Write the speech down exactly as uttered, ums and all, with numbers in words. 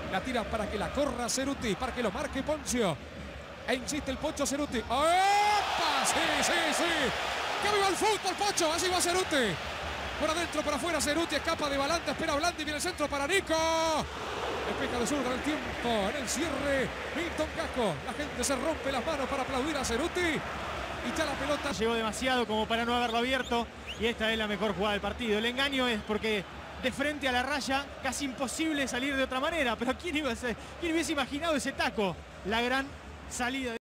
La tira para que la corra Ceruti, para que lo marque Poncio. E insiste el Pocho Ceruti. ¡Opa! Sí, sí, sí. ¡Que viva el fútbol, Pocho! Así va Ceruti. Por adentro, por afuera, Ceruti escapa de Balanta, espera a Blandi, viene el centro para Nico. Despeja de sur, el tiempo, en el cierre, Milton Casco. La gente se rompe las manos para aplaudir a Ceruti. Y ya la pelota. Llegó demasiado como para no haberlo abierto. Y esta es la mejor jugada del partido. El engaño es porque de frente a la raya, casi imposible salir de otra manera. Pero ¿quién iba a ser? ¿Quién hubiese imaginado ese taco? La gran salida de